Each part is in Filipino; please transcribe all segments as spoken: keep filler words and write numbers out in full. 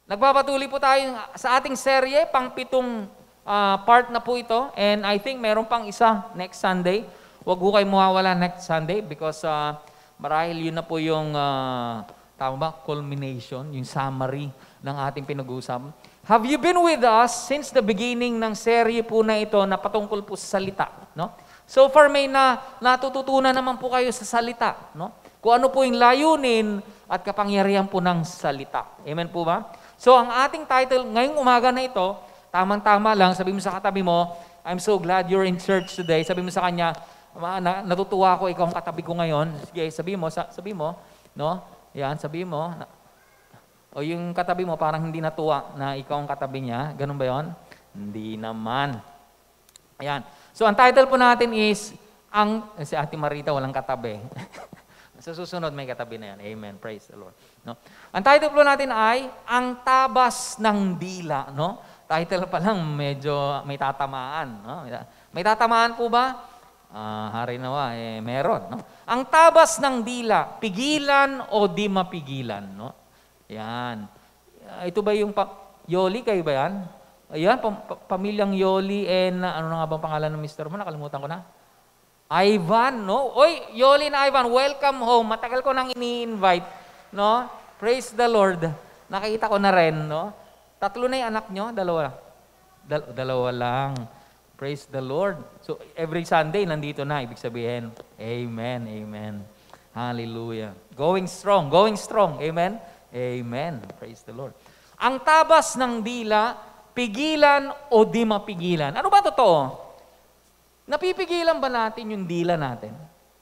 Nagpapatuloy po tayo sa ating serye, pang pitong uh, part na po ito. And I think meron pang isa next Sunday. Huwag po kayo mawawala next Sunday because uh, marahil yun na po yung, uh, tama ba, culmination, yung summary ng ating pinag-uusapan. Have you been with us since the beginning ng serye po na ito na patungkol po sa salita? No? So far may na, natututunan naman po kayo sa salita. No? Kung ano po yung layunin at kapangyarihan po ng salita. Amen po ba? So ang ating title ngayong umaga na ito, tamang-tama lang, sabi mo sa katabi mo, I'm so glad you're in church today. Sabi mo sa kanya, na, natutuwa ako, ikaw ang katabi ko ngayon. Sige, sabi mo, sabi mo, no? Yan, sabi mo. Na, o yung katabi mo parang hindi natuwa na ikaw ang katabi niya. Ganun ba yon? Hindi naman. Ayan. So ang title po natin is, ang, si Ate Marita walang katabi. Sa susunod may katabi na yan. Amen. Praise the Lord. No? Ang title po natin ay, Ang Tabas ng Dila. No? Title pa lang, medyo may tatamaan. No? May tatamaan po ba? Uh, hari nawa, eh, meron. No? Ang tabas ng dila, pigilan o di mapigilan. No? Yan. Uh, ito ba yung pa- Yoli, kayo ba yan? Ayan, pam- pamilyang Yoli and uh, ano na nga bang pangalan ng mister mo? Nakalimutan ko na. Ivan, no? Oy, Yoli na Ivan, welcome home. Matagal ko nang ini-invite, no? Praise the Lord. Nakita ko na rin, no? Tatlo na yung anak nyo, dalawa. Dal- dalawa lang. Praise the Lord. So, every Sunday, nandito na, ibig sabihin. Amen, amen. Hallelujah. Going strong, going strong. Amen? Amen. Praise the Lord. Ang tabas ng dila, pigilan o di mapigilan. Ano ba totoo? Napipigilan ba natin yung dila natin?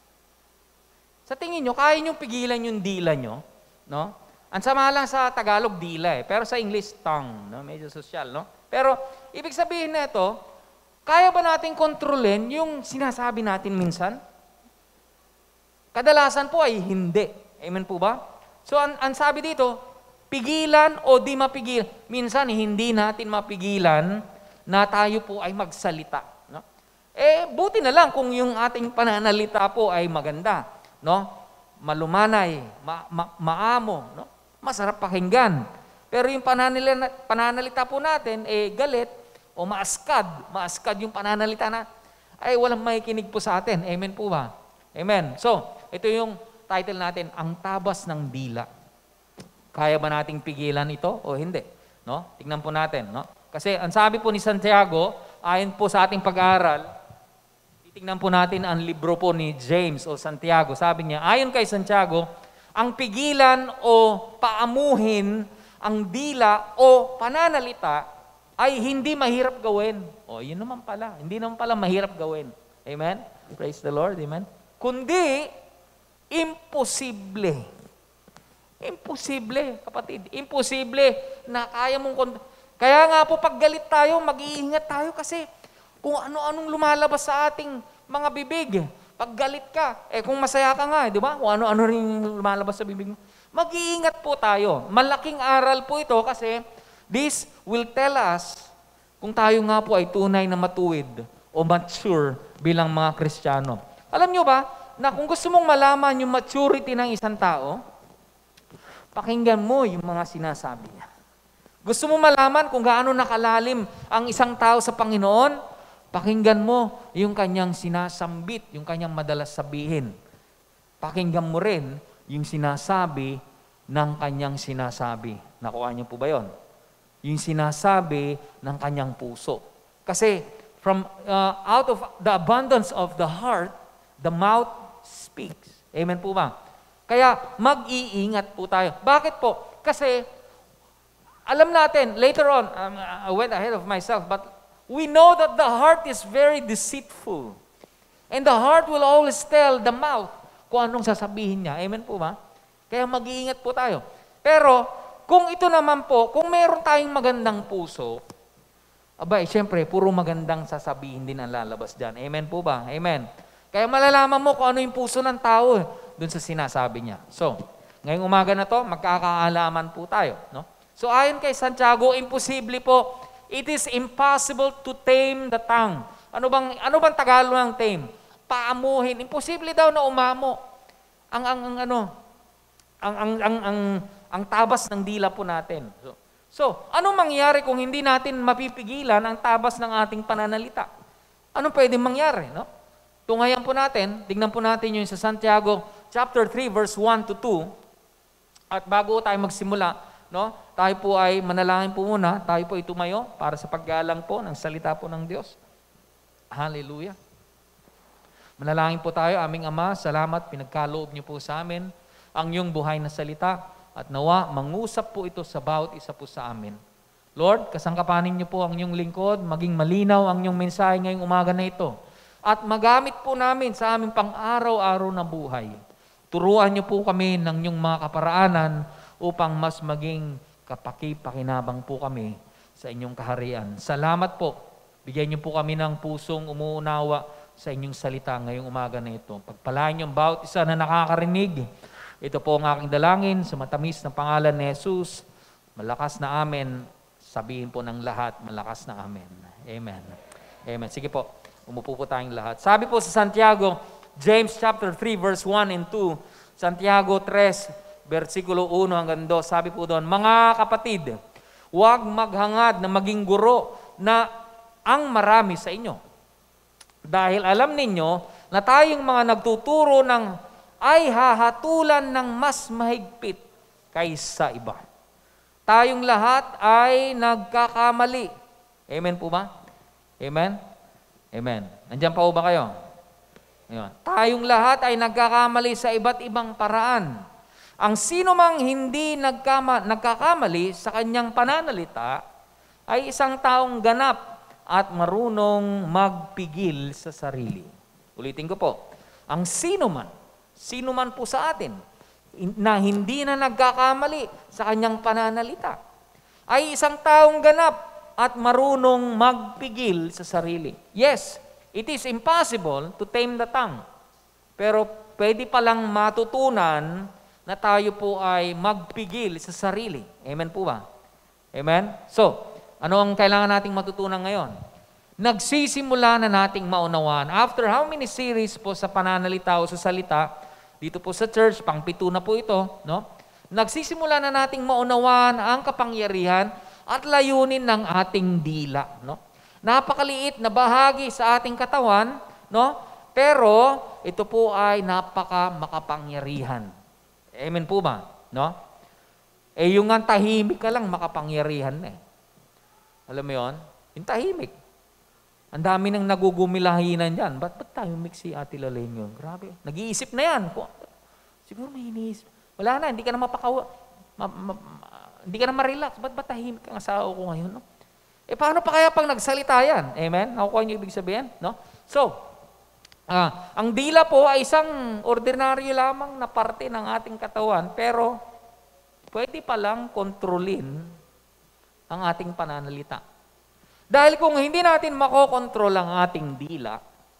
Sa tingin nyo, kaya nyo pigilan yung dila nyo? No? Ang sama lang sa Tagalog, dila eh. Pero sa English, tongue. No? Medyo social, no? Pero, ibig sabihin na ito, kaya ba natin kontrolin yung sinasabi natin minsan? Kadalasan po ay hindi. Amen po ba? So, ang, ang sabi dito, pigilan o di mapigil. Minsan, hindi natin mapigilan na tayo po ay magsalita. Eh, buti na lang kung yung ating pananalita po ay maganda, no? Malumanay, ma- ma- maamo, no? Masarap pakinggan. Pero yung pananalita, pananalita po natin, eh, galit o maaskad, maaskad yung pananalita na, ay walang makikinig po sa atin. Amen po ba? Amen. So, ito yung title natin, Ang Tabas ng Dila. Kaya ba nating pigilan ito o hindi? No? Tingnan po natin, no? Kasi ang sabi po ni Santiago, ayon po sa ating pag-aaral, tingnan po natin ang libro po ni James o Santiago. Sabi niya, ayon kay Santiago, ang pigilan o paamuhin ang dila o pananalita ay hindi mahirap gawin. O, yun naman pala. Hindi naman pala mahirap gawin. Amen? Praise the Lord. Amen? Kundi, imposible. Imposible, kapatid. Imposible na kaya mong... kont- Kaya nga po, pag galit tayo, mag-iingat tayo kasi kung ano-anong lumalabas sa ating mga bibig. Pag galit ka, eh kung masaya ka nga, di ba? Kung ano-ano rin lumalabas sa bibig mo. Mag-iingat po tayo. Malaking aral po ito kasi this will tell us kung tayo nga po ay tunay na matuwid o mature bilang mga Kristiyano. Alam nyo ba, na kung gusto mong malaman yung maturity ng isang tao, pakinggan mo yung mga sinasabi niya. Gusto mo malaman kung gaano nakalalim ang isang tao sa Panginoon? Pakinggan mo yung kanyang sinasambit, yung kanyang madalas sabihin. Pakinggan mo rin yung sinasabi ng kanyang sinasabi. Nakuha niyo po ba yun? Yung sinasabi ng kanyang puso. Kasi from uh, out of the abundance of the heart, the mouth speaks. Amen po ba? Kaya mag-iingat po tayo. Bakit po? Kasi alam natin, later on, um, I went ahead of myself, but we know that the heart is very deceitful. And the heart will always tell the mouth kung anong sasabihin niya. Amen po ba? Kaya mag-iingat po tayo. Pero, kung ito naman po, kung meron tayong magandang puso, abay, syempre, puro magandang sasabihin din ang lalabas dyan. Amen po ba? Amen. Kaya malalaman mo kung ano yung puso ng tao eh, dun sa sinasabi niya. So, ngayong umaga na to, magkakaalaman po tayo, no? So ayon kay Santiago, imposible po. It is impossible to tame the tongue. Ano bang ano bang Tagalog ng tame? Paamuhin. Imposible daw na umamo. Ang ang, ang ano, ang ang ang ang ang tabas ng dila po natin. So, So, anong mangyayari kung hindi natin mapipigilan ang tabas ng ating pananalita? Anong pwedeng mangyari? No? Tungayan po natin, tignan po natin yung sa Santiago chapter three, verse one to two. At bago tayo magsimula, no, tayo po ay manalangin po muna, tayo po ay tumayo para sa paggalang po ng salita po ng Diyos. Hallelujah. Manalangin po tayo, aming Ama, salamat, pinagkaloob niyo po sa amin ang iyong buhay na salita at nawa, mangusap po ito sa bawat isa po sa amin. Lord, kasangkapanin niyo po ang iyong lingkod, maging malinaw ang iyong mensahe ngayong umaga na ito at magamit po namin sa aming pang-araw-araw na buhay. Turuan niyo po kami ng iyong mga kaparaanan upang mas maging kapaki-pakinabang po kami sa inyong kaharian. Salamat po. Bigyan niyo po kami ng pusong umuunawa sa inyong salita ngayong umaga na ito. Pagpalain niyo ang bawat isa na nakakarinig. Ito po ang aking dalangin sa matamis na pangalan ni Jesus. Malakas na amen. Sabihin po ng lahat, malakas na amen. Amen. Amen. Sige po, umupo po tayong lahat. Sabi po sa Santiago, James chapter three, verse one and two, Santiago three, versikulo one hanggang two, sabi po doon, mga kapatid, huwag maghangad na maging guro na ang marami sa inyo. Dahil alam ninyo na tayong mga nagtuturo ng ay hahatulan ng mas mahigpit kaysa iba. Tayong lahat ay nagkakamali. Amen po ba? Amen? Amen. Nandiyan pa po ba kayo? Ayan. Tayong lahat ay nagkakamali sa iba't ibang paraan. Ang sino mang hindi nagkama, nagkakamali sa kanyang pananalita ay isang taong ganap at marunong magpigil sa sarili. Ulitin ko po, ang sino man, sino man po sa atin, na hindi na nagkakamali sa kanyang pananalita, ay isang taong ganap at marunong magpigil sa sarili. Yes, it is impossible to tame the tongue. Pero pwede palang matutunan na tayo po ay magpigil sa sarili. Amen po ba? Amen? So, ano ang kailangan nating matutunan ngayon? Nagsisimula na nating maunawaan. After how many series po sa pananalita o sa salita, dito po sa church, pang-pito na po ito, no? Nagsisimula na nating maunawaan ang kapangyarihan at layunin ng ating dila, no? Napakaliit na bahagi sa ating katawan, no? Pero ito po ay napaka makapangyarihan. Amen po ba? No? Eh yung nga tahimik ka lang, makapangyarihan na eh. Alam mo yun? Yung tahimik. Ang dami nang nagugumilahinan dyan. Ba't ba't tahimik si Ate Lalene yun? Grabe. Nag-iisip na yan. Siguro may iniisip. Wala na, hindi ka na mapakawa. Ma, ma, ma, hindi ka na ma-relax. Ba't ba't tahimik ang asawa ko ngayon? No? Eh paano pa kaya pag nagsalita yan? Amen? Nakukuha niyo ibig sabihin? No? So, ah, ang dila po ay isang ordinaryo lamang na parte ng ating katawan, pero pwede palang kontrolin ang ating pananalita. Dahil kung hindi natin makokontrol ang ating dila,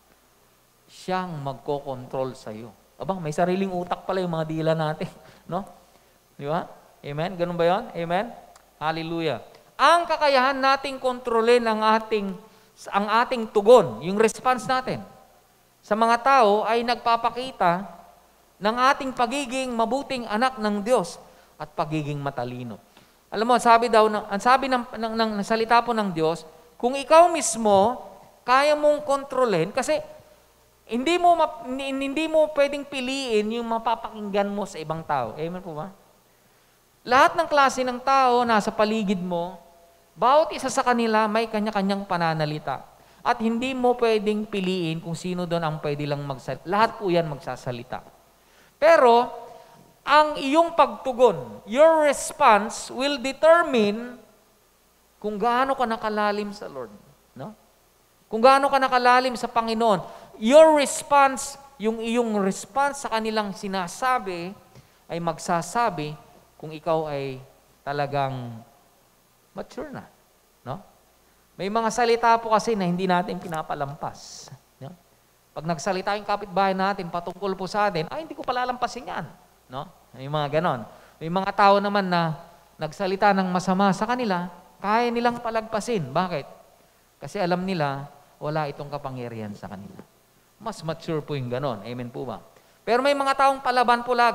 siyang magkokontrol sa iyo. Abang, may sariling utak pala yung mga dila natin. No? Di ba? Amen? Ganun ba yun? Amen? Hallelujah. Ang kakayahan nating kontrolin ang ating, ang ating tugon, yung response natin sa mga tao ay nagpapakita ng ating pagiging mabuting anak ng Diyos at pagiging matalino. Alam mo, sabi daw, ang sabi ng, ng, ng, ng salita po ng Diyos, kung ikaw mismo, kaya mong kontrolin, kasi hindi mo, hindi mo pwedeng piliin yung mapapakinggan mo sa ibang tao. Amen po ba? Lahat ng klase ng tao nasa paligid mo, bawat isa sa kanila may kanya-kanyang pananalita. At hindi mo pwedeng piliin kung sino doon ang pwede lang magsalita. Lahat po yan magsasalita. Pero, ang iyong pagtugon, your response will determine kung gaano ka nakalalim sa Lord. No? Kung gaano ka nakalalim sa Panginoon. Your response, yung iyong response sa kanilang sinasabi, ay magsasabi kung ikaw ay talagang mature na. No? May mga salita po kasi na hindi natin pinapalampas. No? Pag nagsalita yung kapitbahay natin patungkol po sa atin, ay hindi ko palalampasin yan. No? May mga ganon. May mga tao naman na nagsalita ng masama sa kanila, kaya nilang palagpasin. Bakit? Kasi alam nila, wala itong kapangyarihan sa kanila. Mas mature po yung ganon. Amen po ba? Pero may mga taong palaban po lagi.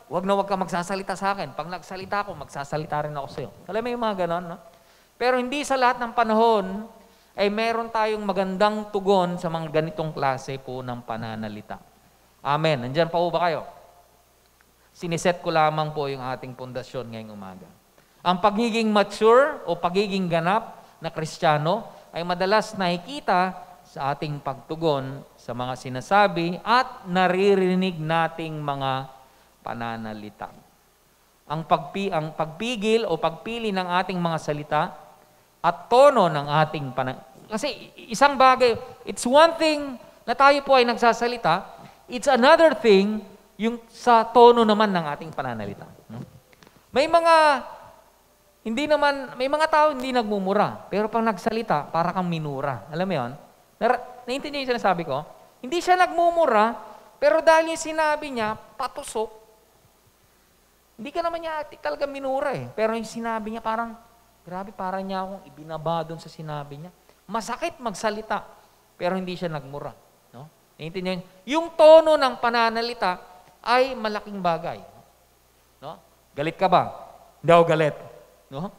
wag na wag ka magsasalita sa akin. Pag nagsalita ako, magsasalita rin ako sa iyo. Alam mo yung mga ganon, no? Pero hindi sa lahat ng panahon ay meron tayong magandang tugon sa mga ganitong klase po ng pananalita. Amen. Nandiyan pa po ba kayo? Siniset ko lamang po yung ating pundasyon ngayong umaga. Ang pagiging mature o pagiging ganap na Kristiyano ay madalas nakikita sa ating pagtugon sa mga sinasabi at naririnig nating mga pananalita. Ang, pagpi, ang pagpigil o pagpili ng ating mga salita at tono ng ating pananalita. Kasi isang bagay, it's one thing na tayo po ay nagsasalita, it's another thing yung sa tono naman ng ating pananalita. May mga, hindi naman, may mga tao hindi nagmumura, pero pag nagsalita, para kang minura. Alam mo yun? Naintindihan yung sinasabi ko? Hindi siya nagmumura, pero dahil yung sinabi niya, patusok, hindi ka naman niya talaga minura eh. Pero yung sinabi niya parang, grabe, parang niya akong ibinaba doon sa sinabi niya. Masakit magsalita, pero hindi siya nagmura. No? Naintindihan? Yung tono ng pananalita ay malaking bagay. No? Galit ka ba? Hindi ako galit. No?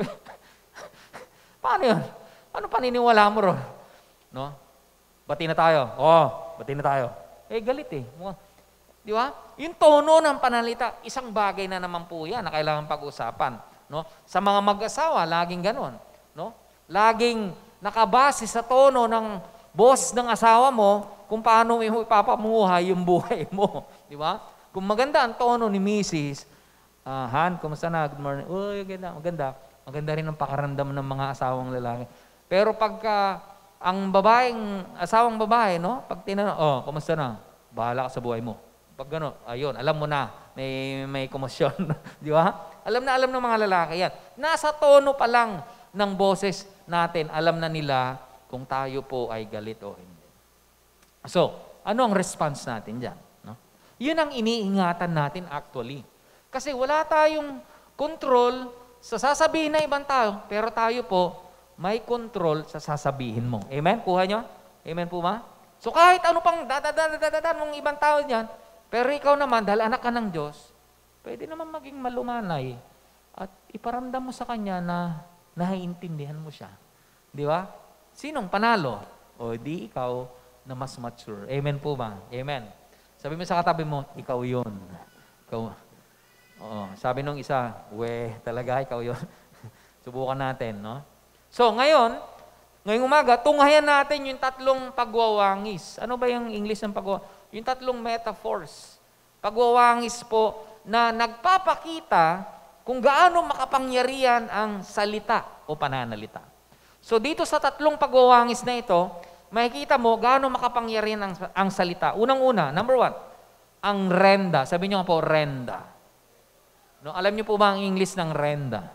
Paano yun? Ano paniniwala mo ron? No? Bati na tayo. Oo, bati na tayo. Eh, galit eh. Di ba? Yung tono ng pananalita, isang bagay na naman po yan na kailangan pag-usapan. No? Sa mga mag-asawa, laging ganon. No? Laging nakabase sa tono ng boss ng asawa mo kung paano mo ipapamuhay yung buhay mo. Di ba? Kung maganda ang tono ni Missus Uh, Han, kumusta na? Good morning. Uy, maganda, maganda. Maganda rin ang pakaramdam ng mga asawang lalaki. Pero pagka ang babaeng, asawang babae, no? Pag tinanong, oh, kumusta na? Bahala ka sa buhay mo. Pag gano'n, ayun, alam mo na, may, may komosyon. Di ba? Alam na alam ng mga lalaki yan. Nasa tono pa lang ng boses natin, alam na nila kung tayo po ay galit o hindi. So, ano ang response natin dyan? No? Yun ang iniingatan natin actually. Kasi wala tayong control sa sasabihin ng ibang tao, pero tayo po may control sa sasabihin mo. Amen? Kuha nyo? Amen po ba? So kahit ano pang dadadadadadan ng ibang tao dyan, pero ikaw naman, dahil anak ka ng Diyos, pwede naman maging malumanay at iparamdam mo sa Kanya na naiintindihan mo siya. Di ba? Sinong panalo? O di ikaw na mas mature. Amen po ba? Amen. Sabi mo sa katabi mo, ikaw yun. Ikaw. Oo. Sabi nung isa, we, talaga ikaw yun. Subukan natin, no? So, ngayon, ngayong umaga, tunghayan natin yung tatlong pagwawangis. Ano ba yung English ng pagwawangis? Yung tatlong metaphors. Pagwawangis po na nagpapakita kung gaano makapangyarihan ang salita o pananalita. So dito sa tatlong pagwawangis na ito, makikita mo gaano makapangyarihan ang, ang salita. Unang-una, number one, ang renda. Sabi niyo nga po, renda. No, alam niyo po ba ang English ng renda?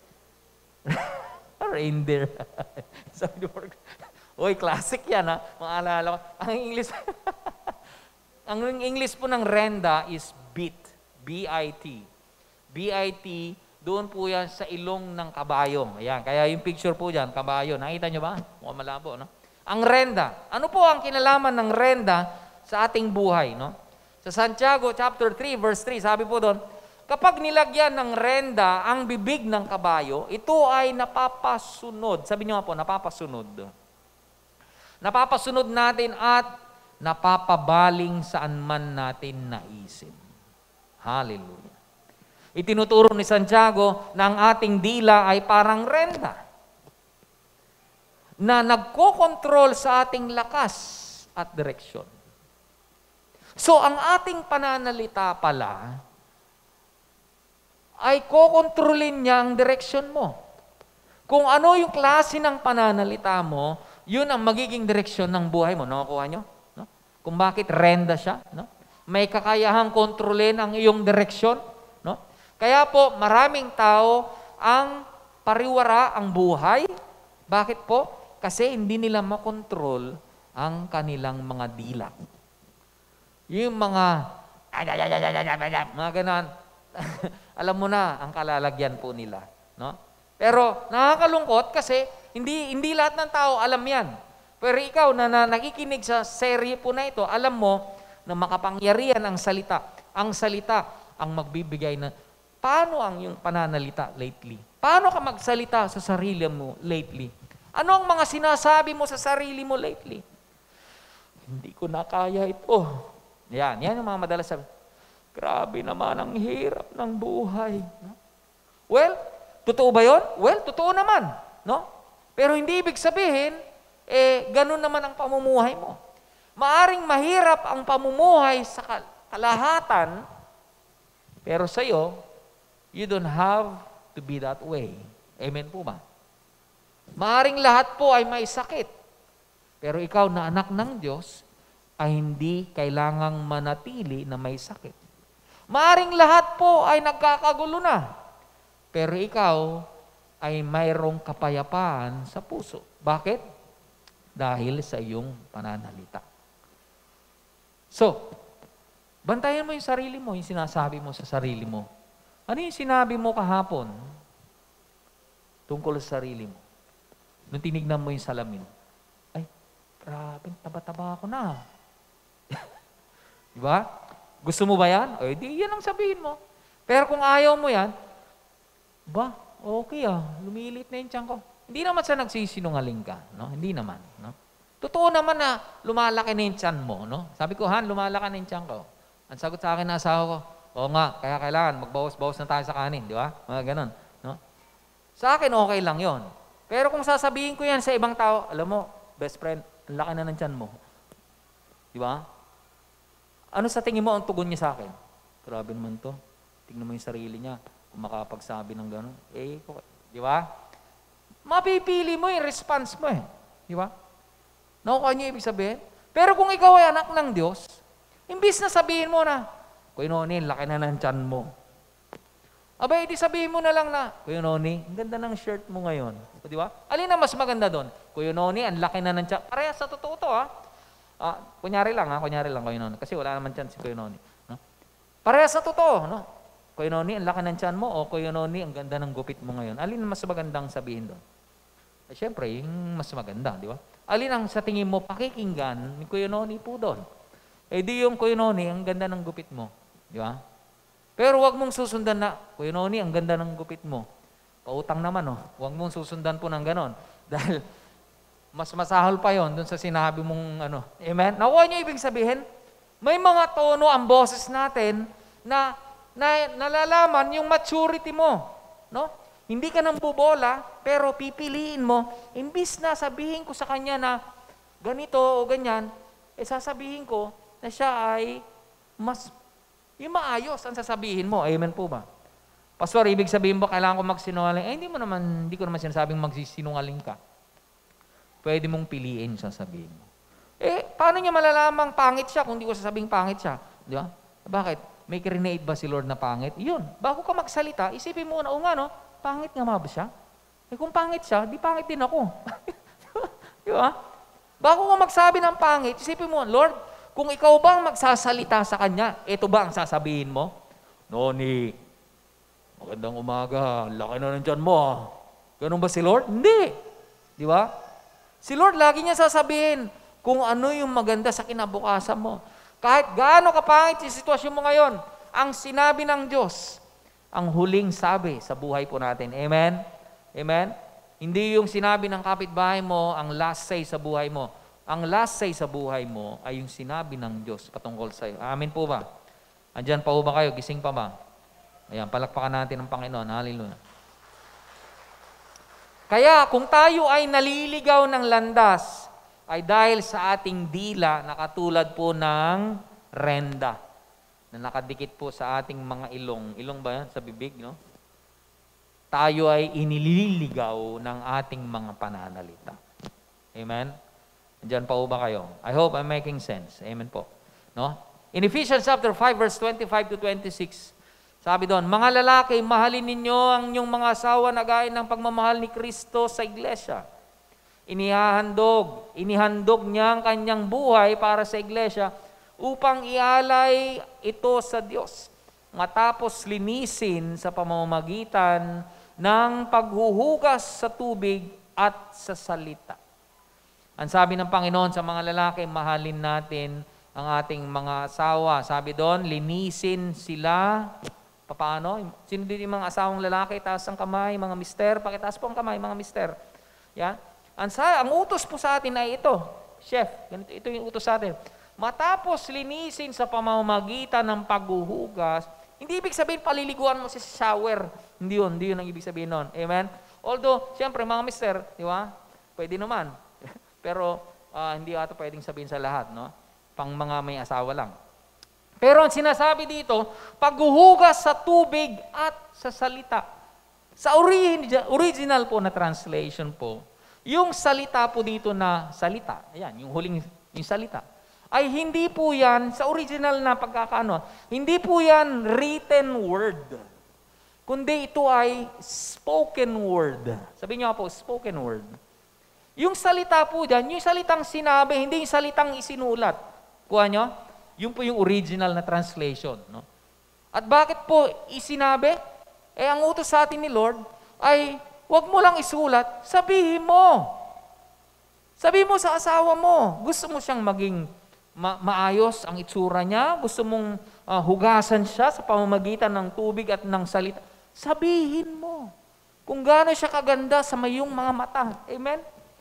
Reindeer. Sabi niyo, oy, classic yan ha. Maalala ko. Ang English, ang English po ng renda is bit. B I T. B I T, doon po yan sa ilong ng kabayo. Ayan, kaya yung picture po dyan, kabayo. Nakita nyo ba? Mukhang malabo, no? Ang renda. Ano po ang kinalaman ng renda sa ating buhay, no? Sa Santiago chapter three, verse three, sabi po doon, kapag nilagyan ng renda ang bibig ng kabayo, ito ay napapasunod. Sabi nyo nga po, napapasunod. Napapasunod natin at napapabaling saan man natin naisip. Hallelujah. Itinuturo ni Santiago na ang ating dila ay parang renda na nagkokontrol sa ating lakas at direksyon. So, ang ating pananalita pala ay kokontrolin niya ang direksyon mo. Kung ano yung klase ng pananalita mo, yun ang magiging direksyon ng buhay mo. Nakukuha nyo? No? Kung bakit renda siya. No? May kakayahang kontrolin ang iyong direksyon. No? Kaya po, maraming tao ang pariwara ang buhay. Bakit po? Kasi hindi nila makontrol ang kanilang mga dila. Yung mga mga ganon. Alam mo na ang kalalagyan po nila, no? Pero nakakalungkot kasi hindi hindi lahat ng tao alam 'yan. Pero ikaw na, na nakikinig sa serye po na ito, alam mo na makapangyarihan ang salita. Ang salita ang magbibigay na, paano ang yung pananalita lately? Paano ka magsalita sa sarili mo lately? Ano ang mga sinasabi mo sa sarili mo lately? Hindi ko na kaya ito. Yan, yan yung mga madalas sabi. Grabe naman ang hirap ng buhay. No? Well, totoo ba yun? Well, totoo naman. No? Pero hindi ibig sabihin, eh, ganun naman ang pamumuhay mo. Maaring mahirap ang pamumuhay sa kalahatan, pero sa'yo, you don't have to be that way. Amen po ba? Maaring lahat po ay may sakit, pero ikaw na anak ng Diyos, ay hindi kailangang manatili na may sakit. Maaring lahat po ay nagkakagulo na, pero ikaw ay mayroong kapayapaan sa puso. Bakit? Dahil sa iyong pananalita. So, bantayan mo yung sarili mo, yung sinasabi mo sa sarili mo. Ano yung sinabi mo kahapon tungkol sa sarili mo? Nung tinignan mo yung salamin, ay, grabe, taba-taba ako na. Diba? Gusto mo ba yan? O, di, yan ang sabihin mo. Pero kung ayaw mo yan, ba, okay ah, lumilit na yung tiyan ko. Hindi naman sa nagsisinungaling ka, no? Hindi naman, no? Totoo naman na lumalaki na yung tiyan mo, no? Sabi ko, Han, lumalaki na yung tiyan ko. Ang sagot sa akin na asawa ko, oo nga, kaya kailangan, magbawas-bawas na tayo sa kanin, di ba? Mga ganun, no? Sa akin, okay lang yon. Pero kung sasabihin ko yan sa ibang tao, alam mo, best friend, ang laki na ng tiyan mo. Di ba? Ano sa tingin mo ang tugon niya sa akin? Grabe naman to. Tingnan mo yung sarili niya, kung makapagsabi ng gano'n. Eh, di ba? Mapipili mo yung response mo eh. Di ba? Nakukuha niyo ibig sabihin? Pero kung ikaw ay anak ng Diyos, imbis na sabihin mo na, Kuya Noni, laki na ng tiyan mo. Abay, di sabihin mo na lang na, Kuya Noni, ang ganda ng shirt mo ngayon. O, di ba? Alin na mas maganda doon? Kuya Noni, ang laki na ng tiyan. Parehas sa totoo to, ha? Ah, kunyari lang, ha? Kunyari lang, Kuya Noni. Kasi wala naman tiyan si Kuya Noni. No? Parehas sa totoo, no? Kuya Noni, ang laki ng tiyan mo. O, Kuya Noni, ang ganda ng gupit mo ngayon. Alin mas magandang sabihin doon? Eh, syempre, yung mas maganda, di ba? Alin ang sa tingin mo pakikinggan ni Kuya Noni po doon? Eh di yung Kuya Noni, ang ganda ng gupit mo. Di ba? Pero wag mong susundan na, Kuya Noni, ang ganda ng gupit mo. Pautang naman, oh. Wag mong susundan po ng ganon. Dahil mas masahol pa yon doon sa sinabi mong ano. Amen? Nakuha niyo ibig sabihin? May mga tono ang boses natin na, na nalalaman yung maturity mo. No? Hindi ka nang bubola, pero pipiliin mo, imbis na sabihin ko sa kanya na ganito o ganyan, eh sasabihin ko na siya ay mas, yung maayos ang sasabihin mo. Amen po ba? Pastor, ibig sabihin mo, kailangan ko magsinungaling. Eh, hindi mo naman, hindi ko naman sinasabing magsisinungaling ka. Pwede mong piliin sasabihin mo. Eh, paano niya malalamang pangit siya kung hindi ko sasabing pangit siya? Di ba? Bakit? May create ba si Lord na pangit? Yun. Bago ka magsalita, isipin mo na, o nga no, pangit nga ba siya? Eh kung pangit siya, di pangit din ako. Di ba? Bago ka magsabi ng pangit, isipin mo, Lord, kung ikaw bang magsasalita sa Kanya, ito ba ang sasabihin mo? Noni, magandang umaga, laki na nandyan mo. Ah. Ganun ba si Lord? Hindi. Di ba? Si Lord, lagi niya sasabihin kung ano yung maganda sa kinabukasan mo. Kahit gaano kapangit yung sitwasyon mo ngayon, ang sinabi ng Diyos, ang huling sabi sa buhay po natin. Amen? Amen? Hindi yung sinabi ng kapitbahay mo ang last say sa buhay mo. Ang last say sa buhay mo ay yung sinabi ng Diyos patungkol sa iyo. Amen po ba? Andyan pa po ba kayo? Gising pa ba? Ayan, palakpakan natin ang Panginoon. Hallelujah. Kaya kung tayo ay naliligaw ng landas, ay dahil sa ating dila na katulad po ng renda na nakadikit po sa ating mga ilong. Ilong ba yan? Sa bibig, no? Tayo ay inililigaw ng ating mga pananalita. Amen? Diyan pa ba kayo? I hope I'm making sense. Amen po. No? In Ephesians chapter five, verse twenty-five to twenty-six, sabi doon, mga lalaki, mahalin ninyo ang inyong mga asawa na gaya ng pagmamahal ni Kristo sa iglesia. Inihahandog, inihandog niya ang kanyang buhay para sa iglesia upang ialay ito sa Diyos, matapos linisin sa pamamagitan ng paghuhugas sa tubig at sa salita. Ang sabi ng Panginoon sa mga lalaki, mahalin natin ang ating mga asawa. Sabi doon, linisin sila. Paano? Sino din yung mga asawang lalaki? Taas ang kamay, mga mister. Pakitaas po ang kamay, mga mister. Yan. Ang, sa, ang utos po sa atin ay ito. Chef, ganito, ito yung utos sa atin. Matapos linisin sa pamamagitan ng paghuhugas, hindi ibig sabihin paliliguan mo sa shower. Hindi yun, hindi yun ang ibig sabihin nun. Amen? Although, siyempre, mga mister, di ba? Pwede naman. Pero, uh, hindi ito pwedeng sabihin sa lahat, no? Pang mga may asawa lang. Pero ang sinasabi dito, paghuhugas sa tubig at sa salita. Sa original, original po na translation po, yung salita po dito na salita, ayan, yung huling yung salita, ay hindi po yan, sa original na pagkakaano, hindi po yan written word. Kundi ito ay spoken word. Sabihin niyo po, spoken word. Yung salita po dyan, yung salitang sinabi, hindi yung salitang isinulat. Kuha nyo? Yun po yung original na translation. No? At bakit po isinabi? Eh, ang utos sa atin ni Lord ay, huwag mo lang isulat, sabihin mo. Sabihin mo sa asawa mo. Gusto mo siyang maging ma- maayos ang itsura niya? Gusto mong uh, hugasan siya sa pamamagitan ng tubig at ng salita? Sabihin mo. Kung gaano siya kaganda sa mayong mga mata. Amen?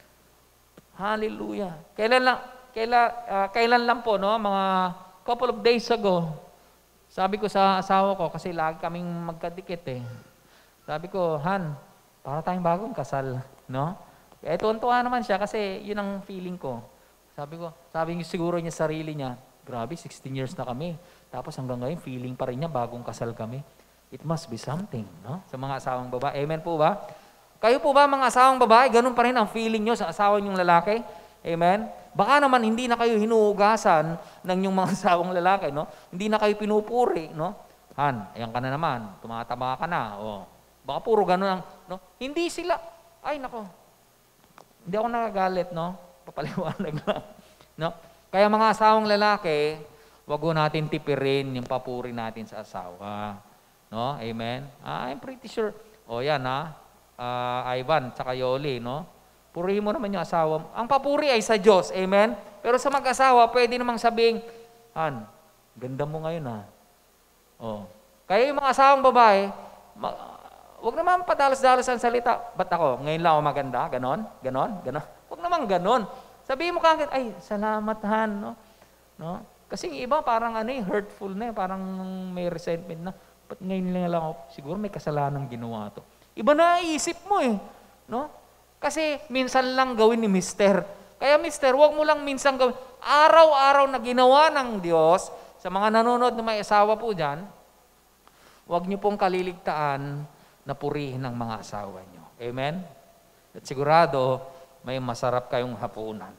Hallelujah. Kailan lang, kailan, uh, kailan lang po, no? Mga couple of days ago, sabi ko sa asawa ko, kasi lagi kaming magkadikit eh. Sabi ko, Han, para tayong bagong kasal, no? Eh, tuwan-tuwa naman siya kasi yun ang feeling ko. Sabi ko, sabi niya siguro niya sarili niya, grabe, sixteen years na kami. Tapos hanggang ngayon, feeling pa rin niya, bagong kasal kami. It must be something, no? Sa mga asawang babae. Amen po ba? Kayo po ba, mga asawang babae, ganun pa rin ang feeling nyo sa asawa nyong lalaki? Amen? Baka naman hindi na kayo hinuhugasan ng inyong mga asawang lalaki, no? Hindi na kayo pinupuri, no? Han, ayan ka na naman, tumataba ka na, oh. Baka puro ganun ang, no? Hindi sila, ay nako, hindi ako nagagalit, no? Papaliwanag lang, no? Kaya mga asawang lalaki, wag ho natin tipirin yung papuri natin sa asawa, no? Amen? Ah, I'm pretty sure, oh yan ha, uh, Ivan, tsaka Yoli, no? Purihin mo naman yung asawa. Ang papuri ay sa Diyos. Amen? Pero sa mag-asawa, pwede namang sabihin, Han, ganda mo ngayon ha. Oh. Kaya yung mga asawang babae, ma- wag naman padalos-dalos ang salita. Ba't ako? Ngayon lang ako maganda? Ganon? Ganon? Ganon? Wag naman ganon. Sabihin mo kagad, ay, salamat Han. No? No? Kasi yung iba parang ano eh, hurtful na eh. Parang may resentment na. Ba't ngayon lang ako? Siguro may kasalanan ginawa to. Iba na iisip mo eh. No? Kasi minsan lang gawin ni mister. Kaya mister, huwag mo lang minsan gawin. Araw-araw na ginawa ng Diyos, sa mga nanonood na may asawa po dyan, huwag niyo pong kaliligtaan na purihin ng mga asawa niyo. Amen? At sigurado, may masarap kayong hapunan.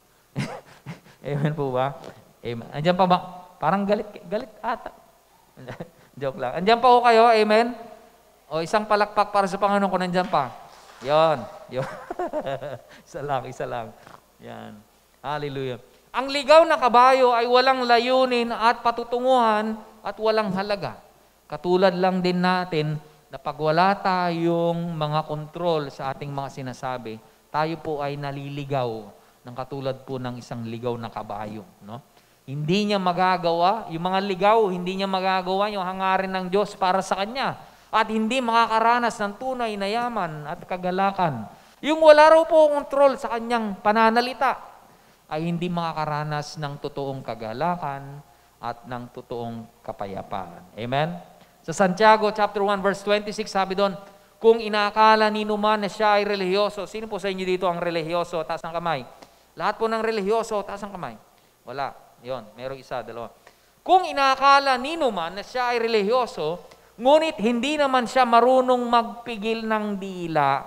Amen po ba? Amen. Andiyan pa ba? Parang galit, galit ata. Joke lang. Andiyan pa po kayo, amen? O isang palakpak para sa Panginoon kung nandiyan pa. Yon, yon. Isa lang, isa lang. Yan. Hallelujah. Ang ligaw na kabayo ay walang layunin at patutunguhan at walang halaga. Katulad lang din natin na pag wala tayong mga kontrol sa ating mga sinasabi, tayo po ay naliligaw ng katulad po ng isang ligaw na kabayo. No? Hindi niya magagawa, yung mga ligaw, hindi niya magagawa yung hangarin ng Diyos para sa kanya. At hindi makakaranas ng tunay na yaman at kagalakan. Yung wala raw po kontrol sa kanyang pananalita, ay hindi makakaranas ng totoong kagalakan at ng totoong kapayapaan. Amen? Sa Santiago chapter one verse twenty-six, sabi doon, kung inaakala ni numan na siya ay relihiyoso, sino po sa inyo dito ang relihiyoso? Taas ng kamay. Lahat po ng relihiyoso, taas ng kamay. Wala. Yon, merong isa, dalawa. Kung inaakala ni numan na siya ay relihiyoso, ngunit hindi naman siya marunong magpigil ng dila,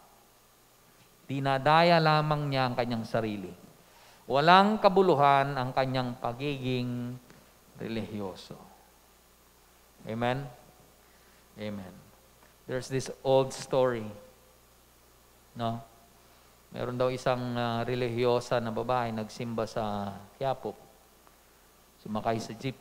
dinadaya lamang niya ang kanyang sarili. Walang kabuluhan ang kanyang pagiging relihiyoso. Amen? Amen. There's this old story. No? Meron daw isang uh, relihiyosa na babae nagsimba sa Quiapo. Sumakay sa jeep.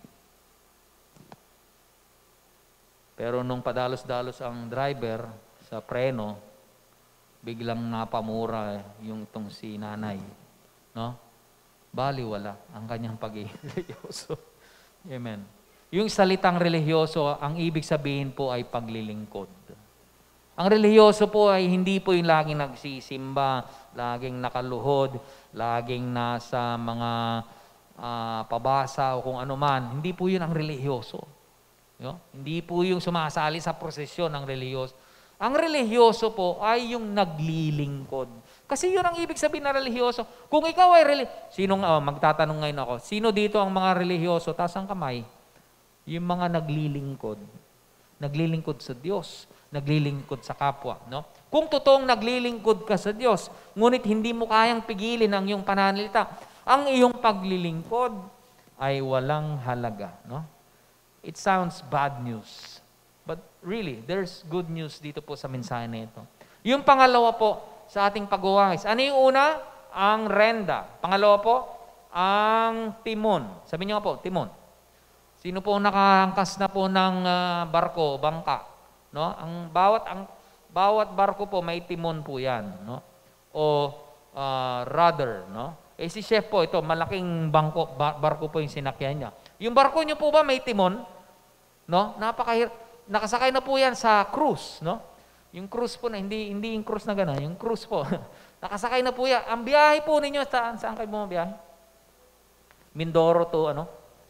Pero nung padalos-dalos ang driver sa preno, biglang napamura yung itong si nanay. No? baliwala ang kanyang pagiging religyoso. Amen. Yung salitang religyoso, ang ibig sabihin po ay paglilingkod. Ang religyoso po ay hindi po yung laging nagsisimba, laging nakaluhod, laging nasa mga uh, pabasa o kung ano man. Hindi po yun ang religyoso. No? Hindi po yung sumasali sa prosesyon ng religyoso. Ang religyoso po ay yung naglilingkod. Kasi yun ang ibig sabihin na religyoso. Kung ikaw ay religyoso, sinong, oh, magtatanong ngayon ako, sino dito ang mga religyoso? Taas ang kamay. Yung mga naglilingkod. Naglilingkod sa Diyos. Naglilingkod sa kapwa. No? Kung totoong naglilingkod ka sa Diyos, ngunit hindi mo kayang pigilin ang iyong pananalita, ang iyong paglilingkod ay walang halaga. No? It sounds bad news. But really, there's good news dito po sa mensahe na ito. Yung pangalawa po sa ating pag-uwangis. Ano yung una? Ang renda. Pangalawa po, ang timon. Sabi niyo nga po, timon. Sino po nakahangkas na po ng uh, barko, bangka? No? Ang bawat ang bawat barko po may timon po 'yan, no? O uh, rudder, no? Eh si chef po ito, malaking bangko, bar- barko po yung sinakyan niya. Yung barko niyo po ba may timon? No? Napakahirap. Nakasakay na po 'yan sa cruise, no? Yung cruise po na hindi hindi yung cruise na gano'n, yung cruise po. Nakasakay na po 'yan. Ang biyahe po ninyo saan saan kayo bumabiyahe? Mindoro to ano?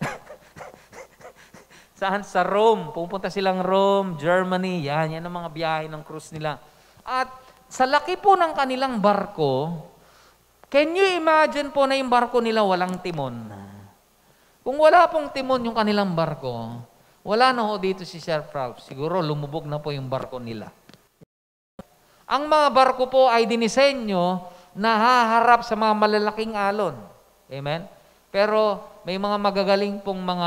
Saan? Sa Rome. Pupunta silang Rome, Germany. Yan, yan ang mga biyahe ng cruise nila. At sa laki po ng kanilang barko, can you imagine po na yung barko nila walang timon? Kung wala pong timon yung kanilang barko, wala na ho dito si Sir Ralph. Siguro lumubog na po yung barko nila. Ang mga barko po ay dinisenyo na haharap sa mga malalaking alon. Amen? Pero may mga magagaling pong mga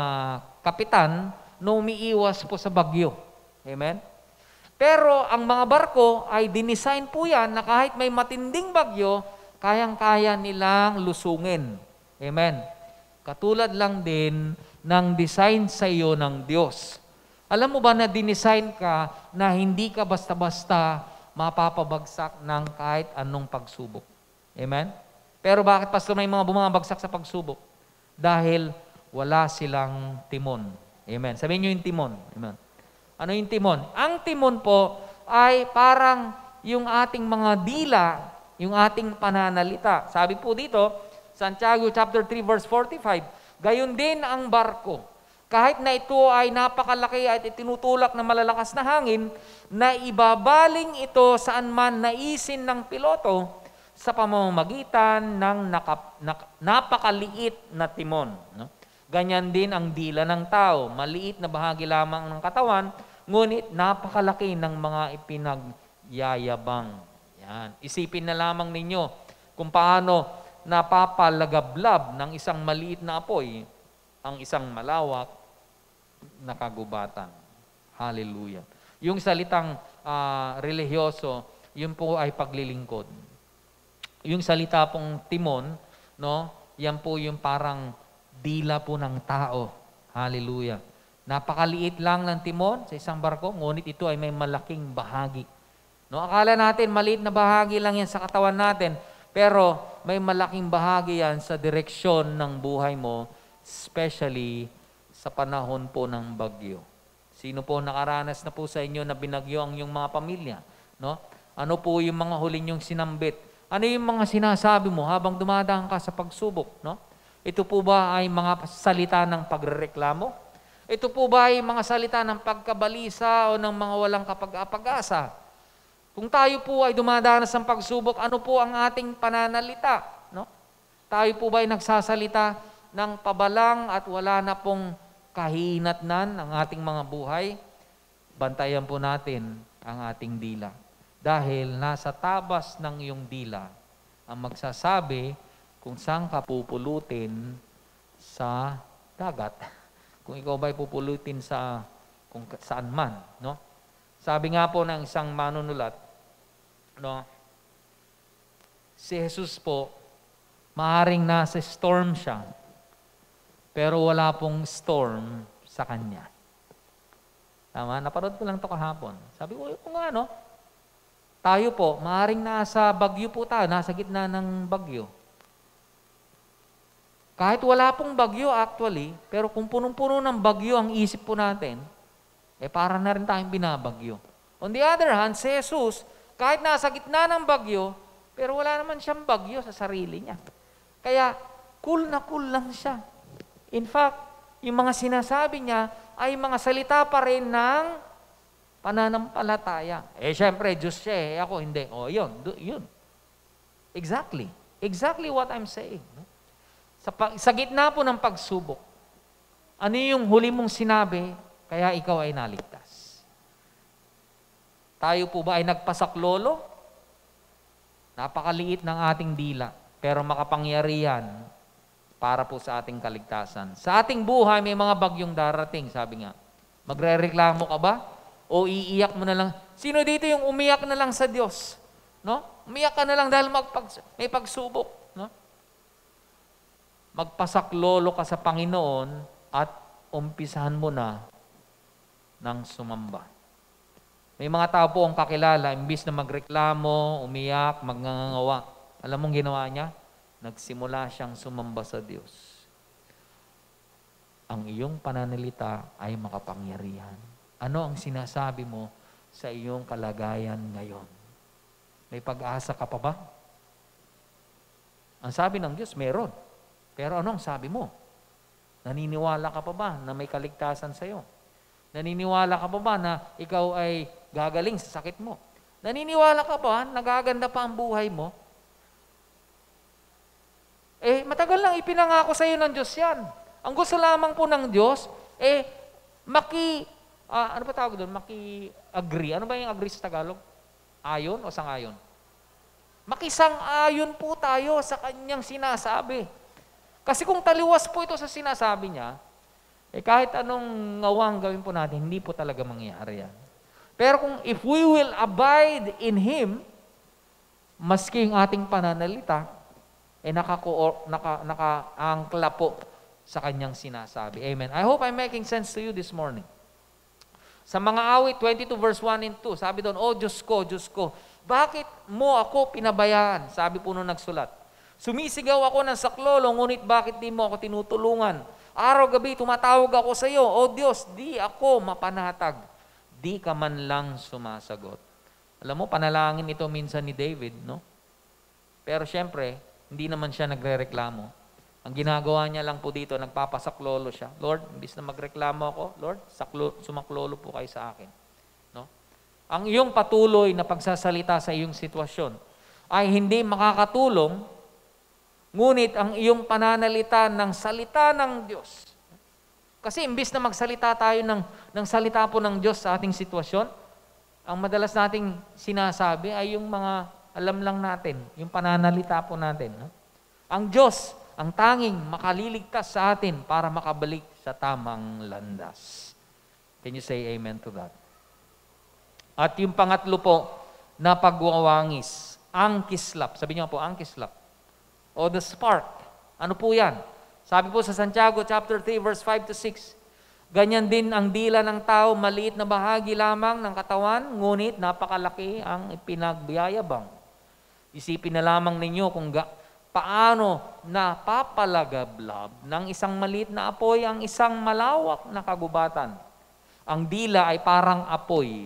kapitan na umiiwas po sa bagyo. Amen? Pero ang mga barko ay dinisign po yan na kahit may matinding bagyo, kayang-kaya nilang lusungin. Amen? Katulad lang din ng design sa iyo ng Diyos. Alam mo ba na dinisign ka na hindi ka basta-basta mapapabagsak ng kahit anong pagsubok? Amen? Pero bakit, Pastor, may mga bumabagsak sa pagsubok? Dahil wala silang timon. Amen. Sabihin nyo yung timon. Amen. Ano yung timon? Ang timon po ay parang yung ating mga dila, yung ating pananalita. Sabi po dito, Santiago chapter three verse forty-five, gayon din ang barko. Kahit na ito ay napakalaki at itinutulak ng malalakas na hangin, na ibabaling ito saan man naisin ng piloto sa pamamagitan ng naka, nak, napakaliit na timon. No? Ganyan din ang dila ng tao. Maliit na bahagi lamang ng katawan, ngunit napakalaki ng mga ipinagyayabang. Yan. Isipin na lamang ninyo kung paano napapalagablab ng isang maliit na apoy ang isang malawak na kagubatan. Hallelujah. Yung salitang uh, religyoso, yun po ay paglilingkod. Yung salita pong timon, no, yan po yung parang dila po ng tao. Hallelujah. Napakaliit lang ng timon sa isang barko, ngunit ito ay may malaking bahagi. No, akala natin maliit na bahagi lang yan sa katawan natin, pero may malaking bahagi yan sa direksyon ng buhay mo, especially sa panahon po ng bagyo. Sino po nakaranas na po sa inyo na binagyo ang inyong mga pamilya? No? Ano po yung mga huli niyong sinambit? Ano yung mga sinasabi mo habang dumadaan ka sa pagsubok? No? Ito po ba ay mga salita ng pagrereklamo? Ito po ba ay mga salita ng pagkabalisa o ng mga walang kapag-apag-asa? Kung tayo po ay dumadanas ng pagsubok, ano po ang ating pananalita? No? Tayo po ba ay nagsasalita ng pabalang at wala na pong kahinatnan ang ating mga buhay? Bantayan po natin ang ating dila. Dahil nasa tabas ng iyong dila ang magsasabi kung saan ka pupulutin sa dagat. Kung ikaw ba'y pupulutin sa kung saan man, no? Sabi nga po ng isang manunulat, no? Si Jesus po, maaring nasa storm siya, pero wala pong storm sa kanya. Tama? Napanood ko lang ito kahapon. Sabi ko, kung ano, tayo po, maaring nasa bagyo po tayo, nasa gitna ng bagyo. Kahit wala pong bagyo actually, pero kung punong-puno ng bagyo ang isip po natin, eh para na rin tayong binabagyo. On the other hand, si Jesus, kahit nasa gitna ng bagyo, pero wala naman siyang bagyo sa sarili niya. Kaya, cool na cool lang siya. In fact, yung mga sinasabi niya ay mga salita pa rin ng pananampalataya. Eh, syempre, Diyos siya eh, ako hindi. O, yun, yun. Exactly. Exactly what I'm saying. Sa, sa gitna po ng pagsubok, ano yung huli mong sinabi, kaya ikaw ay naligtas? Tayo po ba ay nagpasaklolo? Napakaliit ng ating dila, pero makapangyarihan para po sa ating kaligtasan. Sa ating buhay, may mga bagyong darating, sabi nga. Magrereklamo ka ba? O iiyak mo na lang? Sino dito yung umiyak na lang sa Diyos? No? Umiyak ka na lang dahil magpag, may pagsubok. No? Magpasaklolo ka sa Panginoon at umpisahan mo na ng sumamba. May mga tao po ang kakilala, imbis na magreklamo, umiyak, magngangawa. Alam mong ginawa niya? Nagsimula siyang sumamba sa Diyos. Ang iyong pananalita ay makapangyarihan. Ano ang sinasabi mo sa iyong kalagayan ngayon? May pag-asa ka pa ba? Ang sabi ng Diyos, meron. Pero ano ang sabi mo? Naniniwala ka pa ba na may kaligtasan sa iyo? Naniniwala ka pa ba na ikaw ay gagaling sa sakit mo? Naniniwala ka ba na gaganda pa ang buhay mo? Eh, matagal lang ipinangako sa iyo ng Diyos yan. Ang gusto lamang po ng Diyos, eh, maki, ah, ano ba tawag doon? Maki-agree. Ano ba yung agree sa Tagalog? Ayon o sang-ayon? Makisang-ayon po tayo sa kanyang sinasabi. Kasi kung taliwas po ito sa sinasabi niya, eh kahit anong ngawang gawin po natin, hindi po talaga mangyayari yan. Pero kung if we will abide in Him, maski ang ating pananalita, eh naka-angkla naka, naka po sa kanyang sinasabi. Amen. I hope I'm making sense to you this morning. Sa mga awit, twenty-two verse one and two, sabi doon, "O Diyos ko, Diyos ko, bakit mo ako pinabayaan?" Sabi po nung nagsulat. "Sumisigaw ako ng saklolo, ngunit bakit di mo ako tinutulungan? Araw-gabi tumatawag ako sa iyo, O Diyos, di ako mapanatag. Di ka man lang sumasagot." Alam mo, panalangin ito minsan ni David, no? Pero syempre, hindi naman siya nagrereklamo. Ang ginagawa niya lang po dito, nagpapasaklolo siya. Lord, imbis na magreklamo ako, Lord, saklo, sumaklolo po kayo sa akin. No? Ang iyong patuloy na pagsasalita sa iyong sitwasyon ay hindi makakatulong, ngunit ang iyong pananalita ng salita ng Diyos. Kasi imbis na magsalita tayo ng, ng salita po ng Diyos sa ating sitwasyon, ang madalas nating sinasabi ay yung mga alam lang natin, yung pananalita po natin. No? Ang Diyos, ang tanging makaliligtas sa atin para makabalik sa tamang landas. Can you say amen to that? At yung pangatlo po, na pagwawangis, ang kislap. Sabi niyo po, ang kislap. O the spark. Ano po yan? Sabi po sa Santiago chapter three verse five to six, "Ganyan din ang dila ng tao, maliit na bahagi lamang ng katawan, ngunit napakalaki ang ipinagbiyayabang. Isipin na lamang ninyo kung ga, paano napapalagablab ng isang maliit na apoy ang isang malawak na kagubatan. Ang dila ay parang apoy,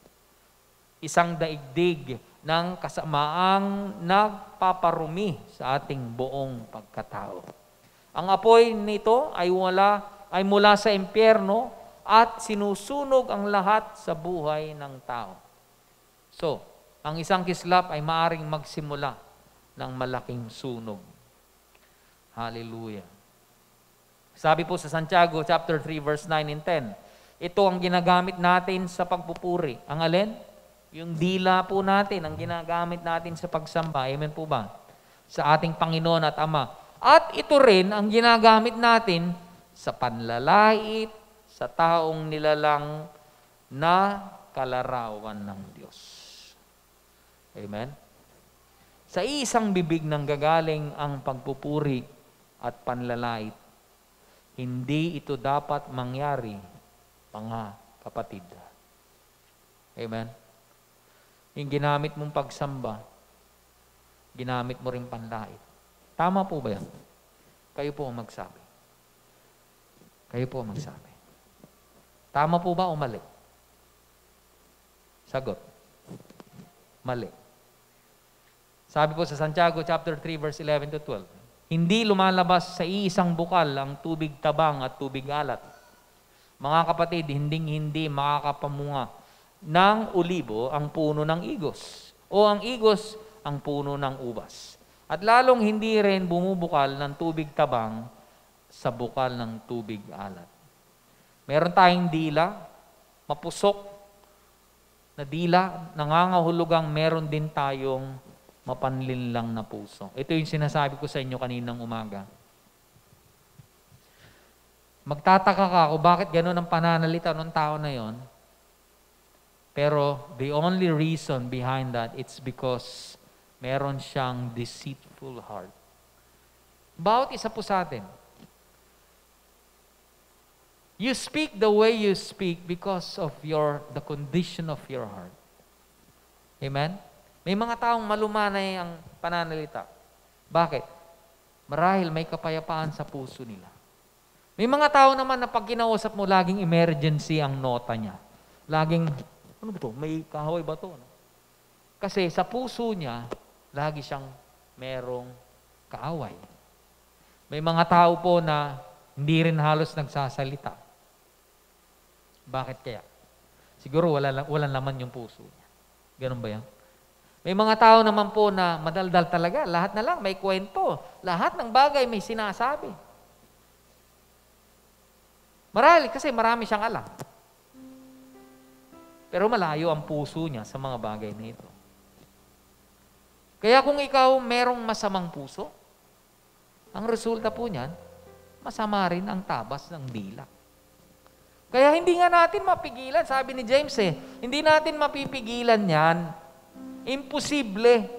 isang daigdig ng kasamaang nagpaparumi sa ating buong pagkatao. Ang apoy nito ay wala ay mula sa impyerno at sinusunog ang lahat sa buhay ng tao." So, ang isang kislap ay maaring magsimula ng malaking sunog. Hallelujah. Sabi po sa Santiago chapter three verse nine and ten, ito ang ginagamit natin sa pagpupuri. Ang alin? Yung dila po natin, ang ginagamit natin sa pagsamba. Amen po ba? Sa ating Panginoon at Ama. At ito rin ang ginagamit natin sa panlalait sa taong nilalang na kalarawan ng Diyos. Amen? Sa isang bibig nang gagaling ang pagpupuri at panlalait. Hindi ito dapat mangyari, mga kapatid. Amen? Yung ginamit mong pagsamba, ginamit mo rin panlait. Tama po ba yan? Kayo po ang magsabi. Kayo po ang magsabi. Tama po ba o mali? Sagot. Mali. Sabi po sa Santiago chapter three verse eleven to twelve, hindi lumalabas sa iisang bukal ang tubig tabang at tubig alat. Mga kapatid, hinding-hindi makakapamunga ng olibo ang puno ng igos o ang igos ang puno ng ubas. At lalong hindi rin bumubukal ng tubig tabang sa bukal ng tubig alat. Meron tayong dila, mapusok na dila, nangangahulugang meron din tayong mapanlinlang na puso. Ito yung sinasabi ko sa inyo kaninang umaga. Magtataka ka kung bakit gano'n ang pananalita ng tao na yon. Pero the only reason behind that, it's because meron siyang deceitful heart. Bawat isa po sa atin. You speak the way you speak because of your the condition of your heart. Amen? May mga taong malumanay ang pananalita. Bakit? Marahil may kapayapaan sa puso nila. May mga tao naman na pag kinausap mo, laging emergency ang nota niya. Laging, ano ba ito? May kahoy ba ito? Kasi sa puso niya, lagi siyang merong kaaway. May mga tao po na hindi rin halos nagsasalita. Bakit kaya? Siguro wala, walang laman yung puso niya. Ganun ba yan? May mga tao naman po na madaldal talaga. Lahat na lang may kwento. Lahat ng bagay may sinasabi. Marahil kasi marami siyang alam. Pero malayo ang puso niya sa mga bagay na ito. Kaya kung ikaw merong masamang puso, ang resulta po niyan, masama rin ang tabas ng dila. Kaya hindi nga natin mapigilan, sabi ni James eh, hindi natin mapipigilan yan. Imposible.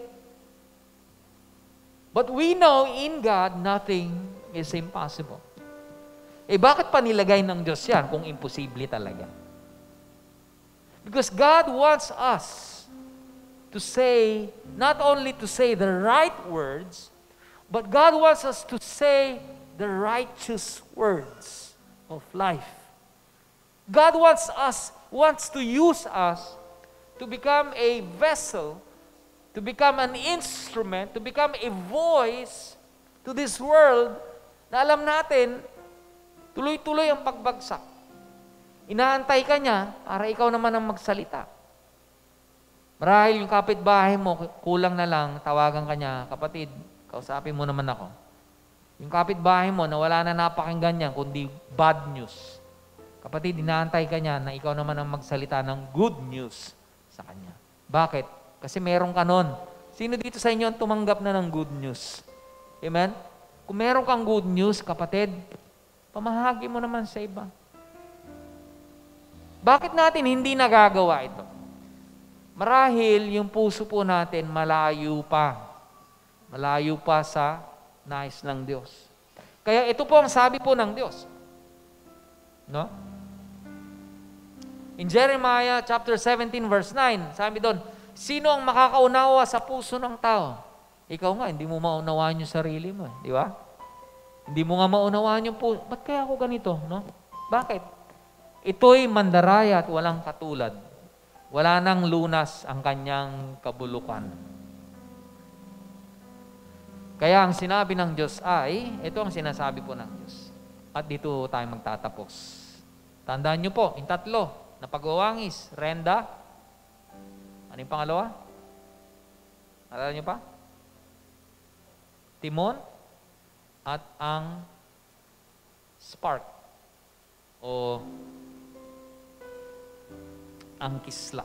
But we know in God, nothing is impossible. Eh bakit pa nilagay ng Diyos yan kung imposible talaga? Because God wants us to say, not only to say the right words, but God wants us to say the righteous words of life. God wants us, wants to use us to become a vessel, to become an instrument, to become a voice to this world na alam natin, tuloy-tuloy ang pagbagsak. Inaantay ka niya para ikaw naman ang magsalita. Marahil yung kapitbahay mo, kulang na lang, tawagan ka niya, kapatid, kausapin mo naman ako. Yung kapitbahay mo na wala na napakinggan niya, kundi bad news. Kapatid, inaantay ka niya na ikaw naman ang magsalita ng good news sa kanya. Bakit? Kasi meron ka nun. Sino dito sa inyo ang tumanggap na ng good news? Amen? Kung meron kang good news, kapatid, pamahagi mo naman sa iba. Bakit natin hindi nagagawa ito? Marahil yung puso po natin malayo pa. Malayo pa sa nais ng Diyos. Kaya ito po ang sabi po ng Diyos. No? In Jeremiah chapter seventeen verse nine, sabi doon, sino ang makakaunawa sa puso ng tao? Ikaw nga, hindi mo maunawaan yung sarili mo. Di ba? Hindi mo nga maunawaan yung puso. Ba't kaya ako ganito? No? Bakit? Ito'y mandaraya at walang katulad. Wala nang lunas ang kanyang kabulukan. Kaya ang sinabi ng Diyos ay, ito ang sinasabi po ng Diyos. At dito tayo magtatapos. Tandaan nyo po, yung tatlo na pag-uwangis, renda. Ano yung pangalawa? Alala nyo pa? Timon at ang spark o ang kisla.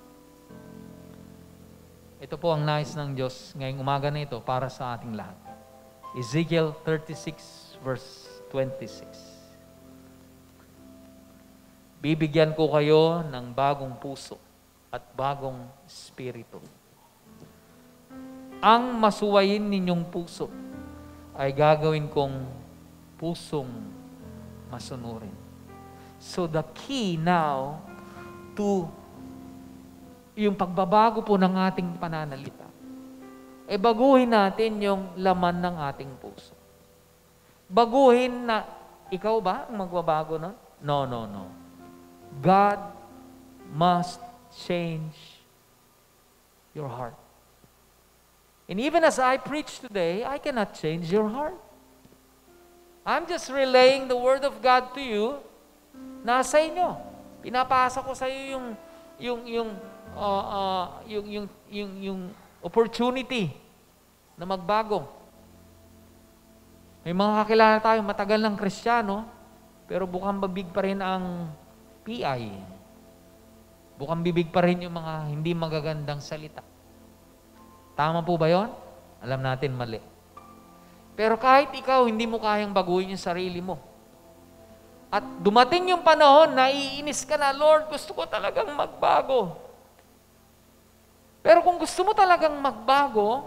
Ito po ang nais ng Diyos ngayong umaga na ito para sa ating lahat. Ezekiel thirty-six verse twenty-six. Bibigyan ko kayo ng bagong puso at bagong espiritu. Ang masuwayin ninyong puso ay gagawin kong pusong masunurin. So the key now to yung pagbabago po ng ating pananalita, e baguhin natin yung laman ng ating puso. baguhin na ikaw ba ang magbabago nun? No, no, no. God must change your heart. And even as I preach today, I cannot change your heart. I'm just relaying the Word of God to you. Nasa inyo. Pinapasa ko sa iyo yung yung yung uh, uh, yung, yung yung yung opportunity na magbago. May mga kakilala tayo matagal ng Kristiyano, pero bukang bibig pa rin ang P I. Bukang bibig pa rin yung mga hindi magagandang salita. Tama po ba yon? Alam natin mali. Pero kahit ikaw, hindi mo kayang baguhin yung sarili mo. At dumating yung panahon, naiinis ka na, Lord, gusto ko talagang magbago. Pero kung gusto mo talagang magbago,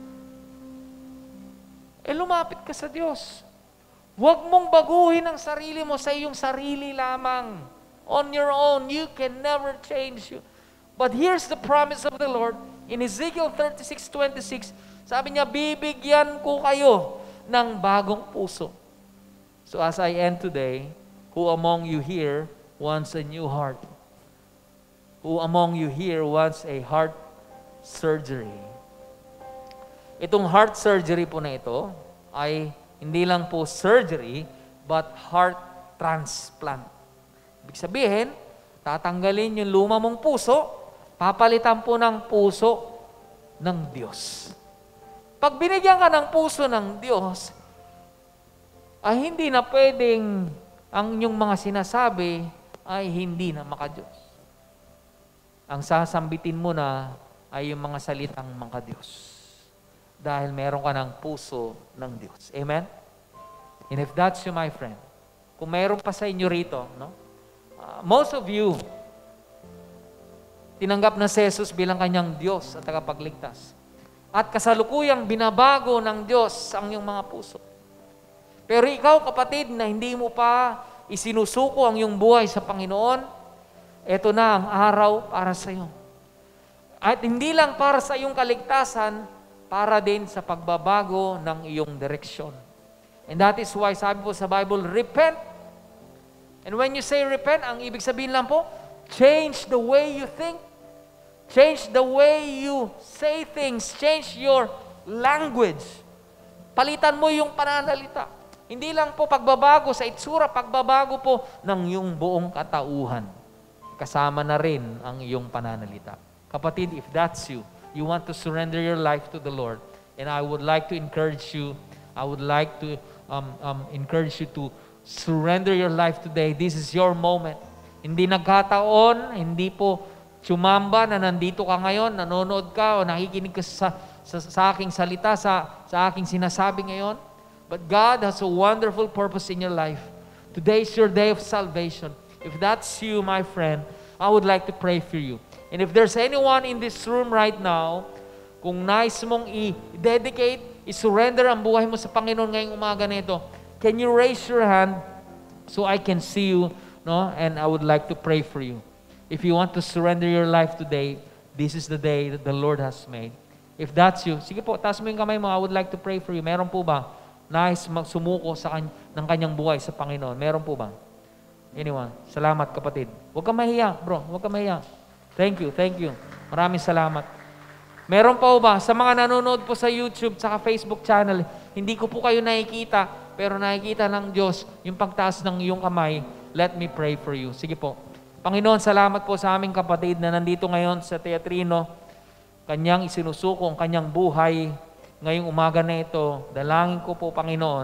eh lumapit ka sa Diyos. Huwag mong baguhin ang sarili mo sa iyong sarili lamang. On your own, you can never change you. But here's the promise of the Lord. In Ezekiel thirty-six twenty-six, sabi niya, bibigyan ko kayo ng bagong puso. So as I end today, who among you here wants a new heart? Who among you here wants a heart surgery? Itong heart surgery po na ito ay hindi lang po surgery, but heart transplant. Ibig sabihin, tatanggalin yung luma mong puso, papalitan po ng puso ng Diyos. Pag binigyan ka ng puso ng Diyos, ay hindi na pwedeng ang inyong mga sinasabi ay hindi na makadiyos. Ang sasambitin mo na ay yung mga salitang makadiyos. Dahil meron ka ng puso ng Diyos. Amen? And if that's you, my friend, kung meron pa sa inyo rito, no? Uh, most of you, tinanggap na si Jesus bilang kanyang Diyos at tagapagligtas. At kasalukuyang binabago ng Diyos ang iyong mga puso. Pero ikaw, kapatid, na hindi mo pa isinusuko ang iyong buhay sa Panginoon, eto na ang araw para sa iyo. At hindi lang para sa iyong kaligtasan, para din sa pagbabago ng iyong direksyon. And that is why sabi po sa Bible, repent. And when you say repent, ang ibig sabihin lang po, change the way you think. Change the way you say things. Change your language. Palitan mo yung pananalita. Hindi lang po pagbabago sa itsura, pagbabago po ng iyong buong katauhan. Kasama na rin ang iyong pananalita. Kapatid, if that's you, you want to surrender your life to the Lord, and I would like to encourage you, I would like to um, um, encourage you to surrender your life today. This is your moment. Hindi nagkataon, hindi po tsumamba na nandito ka ngayon, nanonood ka o nakikinig ka sa, sa, sa aking salita, sa, sa aking sinasabi ngayon. But God has a wonderful purpose in your life. Today is your day of salvation. If that's you, my friend, I would like to pray for you. And if there's anyone in this room right now, kung nais mong i-dedicate, i-surrender ang buhay mo sa Panginoon ngayong umaga na ito, can you raise your hand so I can see you, no? And I would like to pray for you. If you want to surrender your life today, this is the day that the Lord has made. If that's you, sige po, taas mo yung kamay mo, I would like to pray for you. Meron po ba? Nais sumuko sa kan ng kanyang buhay sa Panginoon. Meron po ba? Anyone? Salamat, kapatid. Huwag ka mahiya, bro. Huwag ka mahiya. Thank you, thank you. Maraming salamat. Meron pa ba? Sa mga nanonood po sa YouTube, sa Facebook channel, hindi ko po kayo nakikita, pero nakikita ng Diyos yung pagtaas ng iyong kamay. Let me pray for you. Sige po. Panginoon, salamat po sa aming kapatid na nandito ngayon sa Teatrino. Kanyang isinusuko ang kanyang buhay ngayong umaga na ito. Dalangin ko po, Panginoon,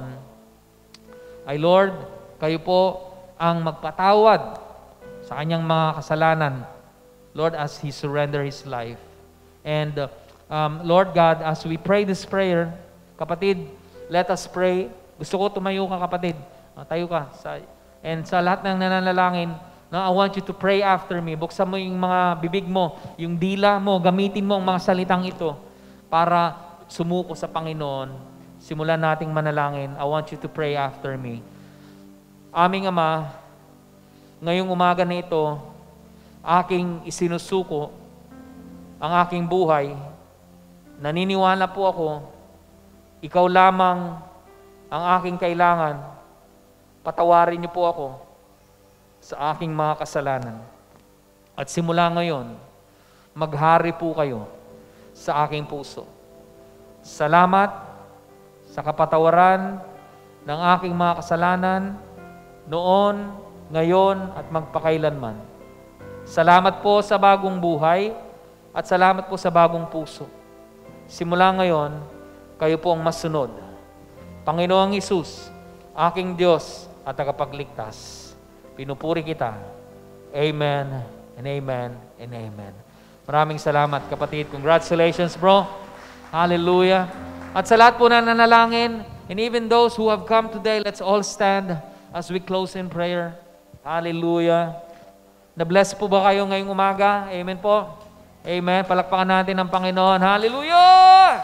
ay Lord, kayo po ang magpatawad sa kanyang mga kasalanan. Lord, as he surrender his life. And uh, um, Lord God, as we pray this prayer, kapatid, let us pray. Gusto ko tumayo ka, kapatid. Uh, tayo ka. Sa, and sa lahat ng nananalangin, no, I want you to pray after me. Buksan mo yung mga bibig mo, yung dila mo, gamitin mo ang mga salitang ito para sumuko sa Panginoon. Simulan nating manalangin. I want you to pray after me. Aming Ama, ngayong umaga na ito, aking isinusuko ang aking buhay. Naniniwala po ako, ikaw lamang ang aking kailangan. Patawarin niyo po ako sa aking mga kasalanan. At simula ngayon, maghari po kayo sa aking puso. Salamat sa kapatawaran ng aking mga kasalanan noon, ngayon, at magpakailanman. Salamat po sa bagong buhay at salamat po sa bagong puso. Simula ngayon, kayo po ang masunod. Panginoong Hesus, aking Diyos at tagapagligtas. Pinupuri kita. Amen and amen and amen. Maraming salamat, kapatid. Congratulations, bro. Hallelujah. At sa lahat po na nanalangin, and even those who have come today, let's all stand as we close in prayer. Hallelujah. Na-bless po ba kayo ngayong umaga? Amen po. Amen. Palakpakan natin ang Panginoon. Hallelujah!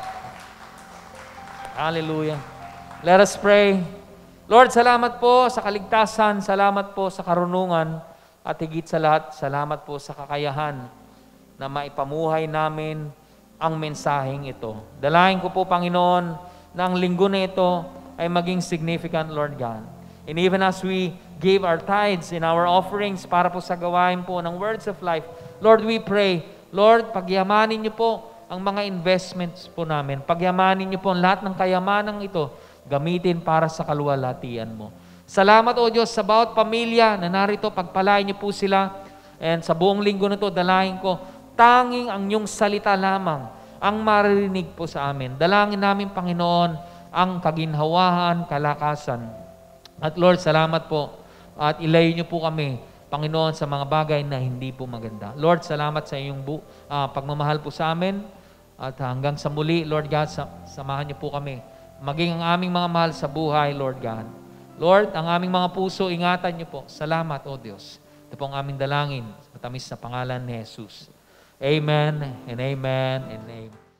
Hallelujah. Let us pray. Lord, salamat po sa kaligtasan. Salamat po sa karunungan. At higit sa lahat, salamat po sa kakayahan na maipamuhay namin ang mensaheng ito. Dalahin ko po, Panginoon, na ang linggo na ito ay maging significant, Lord God. And even as we give our tithes in our offerings para po sa gawain po ng Words of Life, Lord, we pray, Lord, pagyamanin niyo po ang mga investments po namin. Pagyamanin niyo po ang lahat ng kayamanang ito, gamitin para sa kaluwalhatian mo. Salamat, O Diyos, sa bawat pamilya na narito, pagpalain niyo po sila. And sa buong linggo na ito, dalahin ko, tanging ang iyong salita lamang ang maririnig po sa amin. Dalangin namin, Panginoon, ang kaginhawahan, kalakasan. At Lord, salamat po. At ilayo niyo po kami, Panginoon, sa mga bagay na hindi po maganda. Lord, salamat sa iyong bu- uh, pagmamahal po sa amin. At hanggang sa muli, Lord God, samahan niyo po kami. Maging ang aming mga mahal sa buhay, Lord God. Lord, ang aming mga puso, ingatan niyo po. Salamat, O Diyos. Ito po ang aming dalangin. Matamis na pangalan ni Jesus. Amen and amen and amen.